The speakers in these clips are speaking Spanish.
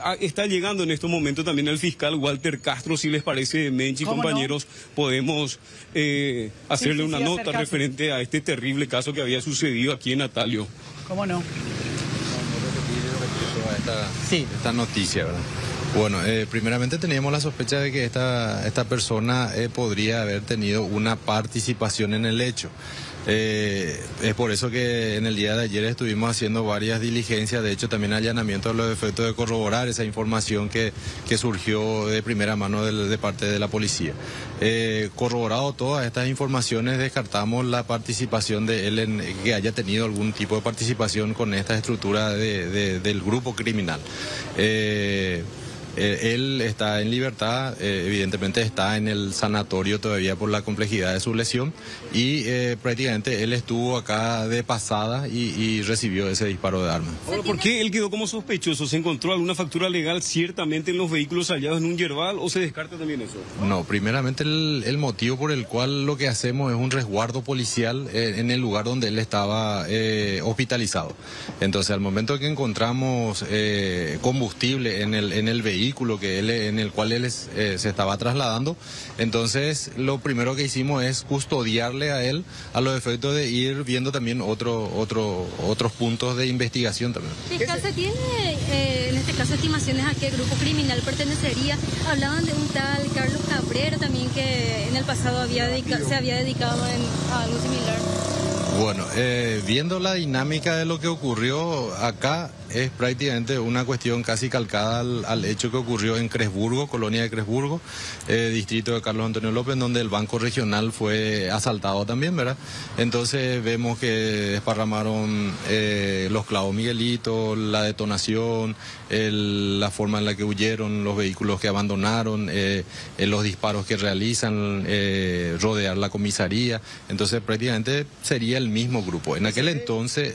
está llegando en estos momentos también el fiscal Walter Castro. Si les parece, Menchi, compañeros, no podemos hacerle una nota referente a este terrible caso que había sucedido aquí en Natalio. ¿Cómo no? Esta noticia, ¿verdad? Bueno, primeramente teníamos la sospecha de que esta persona podría haber tenido una participación en el hecho. Es por eso que en el día de ayer estuvimos haciendo varias diligencias, de hecho también allanamientos a los efectos de corroborar esa información que surgió de primera mano de parte de la policía. Corroborado todas estas informaciones, descartamos la participación de él, que haya tenido algún tipo de participación con esta estructura del grupo criminal. Él está en libertad, evidentemente está en el sanatorio todavía por la complejidad de su lesión y prácticamente él estuvo acá de pasada y recibió ese disparo de arma. Ahora, ¿por qué él quedó como sospechoso? ¿Se encontró alguna factura legal ciertamente en los vehículos hallados en un yerbal o se descarta también eso? No, primeramente el motivo por el cual lo que hacemos es un resguardo policial en el lugar donde él estaba hospitalizado. Entonces, al momento que encontramos combustible en el vehículo en el cual él se estaba trasladando, entonces lo primero que hicimos es custodiarle a él a los efectos de ir viendo también otros puntos de investigación también. Fiscal, ¿se tiene en este caso estimaciones a qué grupo criminal pertenecería? Hablaban de un tal Carlos Cabrera también que en el pasado se había dedicado a algo similar. Bueno, viendo la dinámica de lo que ocurrió acá, es prácticamente una cuestión casi calcada al hecho que ocurrió en Cresburgo, colonia de Cresburgo, distrito de Carlos Antonio López, donde el Banco Regional fue asaltado también, ¿verdad? Entonces vemos que desparramaron los clavos Miguelito, la detonación, la forma en la que huyeron, los vehículos que abandonaron, los disparos que realizan, rodear la comisaría. Entonces prácticamente sería el mismo grupo. En aquel entonces,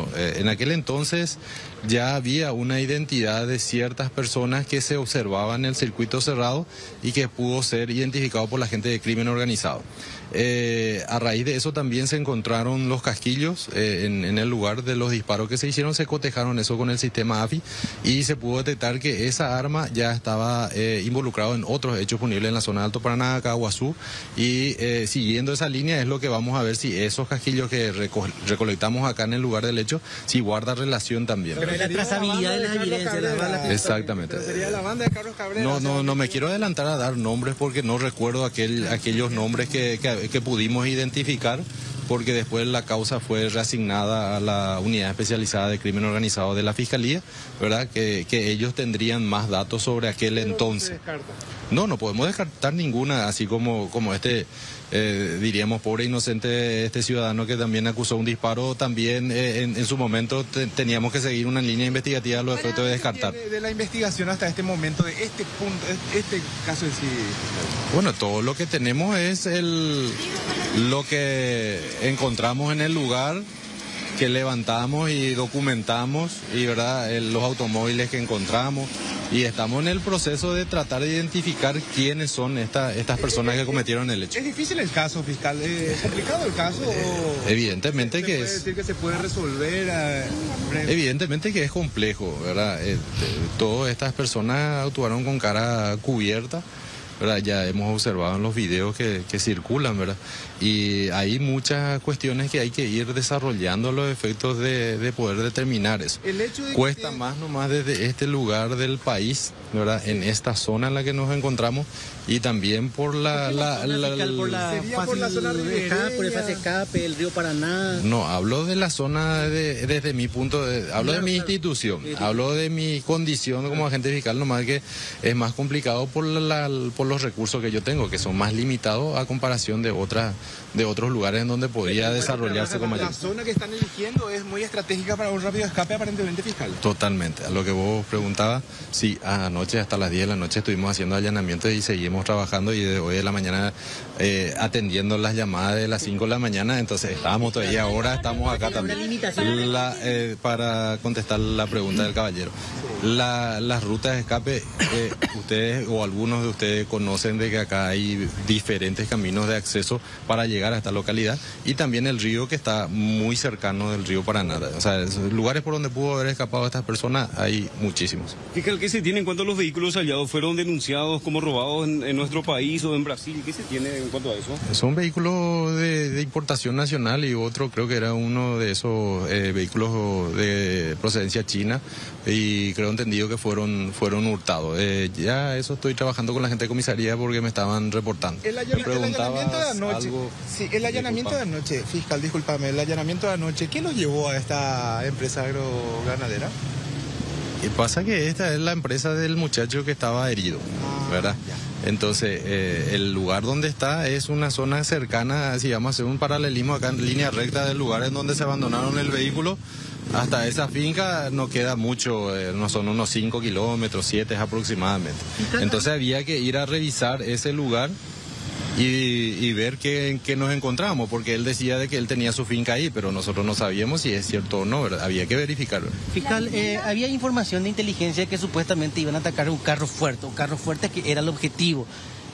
ya había una identidad de ciertas personas que se observaban en el circuito cerrado y que pudo ser identificado por la gente de crimen organizado. A raíz de eso también se encontraron los casquillos en el lugar de los disparos que se hicieron, se cotejaron eso con el sistema AFI y se pudo detectar que esa arma ya estaba involucrado en otros hechos punibles en la zona de Alto Paraná, Caguazú, y siguiendo esa línea es lo que vamos a ver si esos casquillos que recolectamos acá en el lugar del hecho, si guarda relación también. Pero la trazabilidad de las evidencias. Exactamente. Pero sería la banda de Carlos Cabrera. No me quiero adelantar a dar nombres porque no recuerdo aquellos nombres que pudimos identificar, porque después la causa fue reasignada a la unidad especializada de crimen organizado de la Fiscalía, ¿verdad? Que ellos tendrían más datos sobre aquel entonces. No podemos descartar ninguna, así como diríamos, pobre inocente este ciudadano que también acusó un disparo, también en su momento teníamos que seguir una línea investigativa a los efectos de descartar. De la investigación hasta este momento, de este punto, este caso en sí. Bueno, todo lo que tenemos es lo que encontramos en el lugar, que levantamos y documentamos, y verdad, los automóviles que encontramos, y estamos en el proceso de tratar de identificar quiénes son estas personas que cometieron el hecho. ¿Es difícil el caso, fiscal? ¿Es complicado el caso? Evidentemente que es. ¿Se puede decir que se puede resolver? Evidentemente que es complejo, ¿verdad? Todas estas personas actuaron con cara cubierta, ¿verdad? Ya hemos observado en los videos que circulan, ¿verdad? Y hay muchas cuestiones que hay que ir desarrollando a los efectos de poder determinar eso. El hecho de Cuesta más nomás desde este lugar del país, ¿verdad? En esta zona en la que nos encontramos y también por la zona ribereña, por el fase escape, el río Paraná. No, hablo de la zona desde mi punto hablo de mi institución, hablo de mi condición como agente fiscal, nomás que es más complicado por los recursos que yo tengo, que son más limitados a comparación de otros lugares en donde podría desarrollarse con mayor. La zona que están eligiendo es muy estratégica para un rápido escape, aparentemente, fiscal. Totalmente. A lo que vos preguntabas, sí, anoche hasta las 10 de la noche estuvimos haciendo allanamientos y seguimos trabajando, y de hoy de la mañana atendiendo las llamadas de las 5 de la mañana, entonces estábamos todavía, ahora estamos acá también. Para contestar la pregunta del caballero, las rutas de escape, ustedes o algunos de ustedes conocen de que acá hay diferentes caminos de acceso para llegar a esta localidad y también el río que está muy cercano del río Paraná. O sea, lugares por donde pudo haber escapado estas personas hay muchísimos. Fíjate, ¿qué se tiene en cuanto a los vehículos hallados? ¿Fueron denunciados como robados en nuestro país o en Brasil? ¿Qué se tiene en cuanto a eso? Son vehículos de importación nacional y otro creo que era uno de esos vehículos de procedencia china y creo entendido que fueron hurtados. Ya eso estoy trabajando con la gente de comisaría porque me estaban reportando. El allanamiento de anoche. Sí, el allanamiento de anoche, fiscal, discúlpame, el allanamiento de anoche, ¿quién los llevó a esta empresa agroganadera? Y pasa que esta es la empresa del muchacho que estaba herido, ¿verdad? Ya. Entonces, el lugar donde está es una zona cercana, si vamos a hacer un paralelismo acá en línea recta del lugar en donde se abandonaron el vehículo. Hasta esa finca no queda mucho, no son unos 5 kilómetros, 7 aproximadamente. Entonces había que ir a revisar ese lugar y ver qué nos encontramos, porque él decía de que él tenía su finca ahí, pero nosotros no sabíamos si es cierto o no, ¿verdad? Había que verificarlo. Fiscal, había información de inteligencia que supuestamente iban a atacar un carro fuerte que era el objetivo.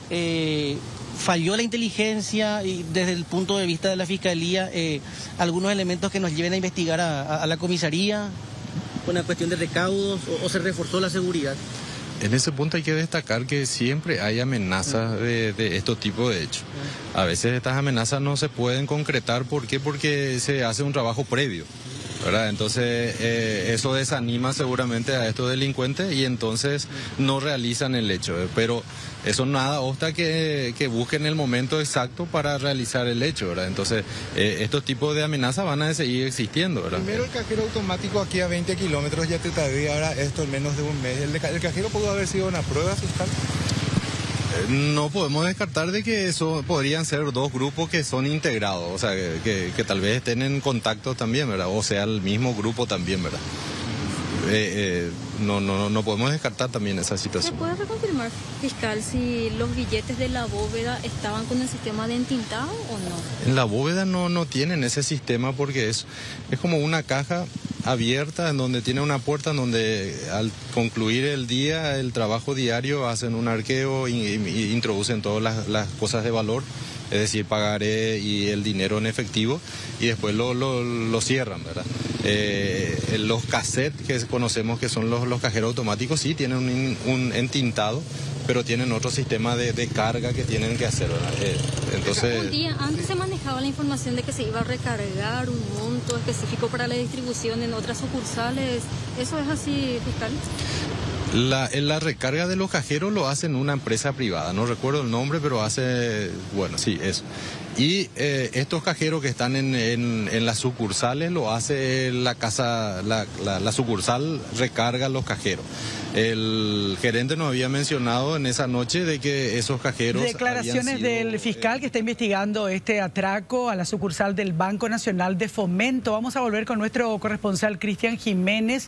Falló la inteligencia y desde el punto de vista de la Fiscalía, algunos elementos que nos lleven a investigar a la comisaría, una cuestión de recaudos o se reforzó la seguridad. En ese punto hay que destacar que siempre hay amenazas de estos tipos de hechos. A veces estas amenazas no se pueden concretar, ¿por qué? Porque se hace un trabajo previo, ¿verdad? Entonces eso desanima seguramente a estos delincuentes y entonces no realizan el hecho. Pero eso nada obsta que busquen el momento exacto para realizar el hecho, ¿verdad? Entonces estos tipos de amenazas van a seguir existiendo, ¿verdad? Primero el cajero automático aquí a 20 kilómetros ya te tardía, ahora esto en menos de un mes. ¿El cajero pudo haber sido una prueba, fiscal? No podemos descartar de que eso podrían ser dos grupos que son integrados, o sea, que tal vez estén en contacto también, ¿verdad? O sea, el mismo grupo también, ¿verdad? No podemos descartar también esa situación. ¿Se puede reconfirmar, fiscal, si los billetes de la bóveda estaban con el sistema de entintado o no? En la bóveda no tienen ese sistema porque es como una caja abierta en donde tiene una puerta en donde al concluir el día, el trabajo diario, hacen un arqueo y introducen todas las cosas de valor, es decir, pagaré y el dinero en efectivo y después lo cierran, ¿verdad? Los cassettes que conocemos que son los cajeros automáticos sí tienen un entintado, pero tienen otro sistema de carga que tienen que hacer, ¿verdad? Entonces... Un día antes se manejaba la información de que se iba a recargar un monto específico para la distribución en otras sucursales. ¿Eso es así, fiscal? La recarga de los cajeros lo hacen una empresa privada, no recuerdo el nombre, pero hace, bueno, sí, eso. Y estos cajeros que están en las sucursales lo hace la sucursal recarga los cajeros. El gerente nos había mencionado en esa noche de que esos cajeros... Declaraciones del fiscal que está investigando este atraco a la sucursal del Banco Nacional de Fomento. Vamos a volver con nuestro corresponsal Cristian Jiménez.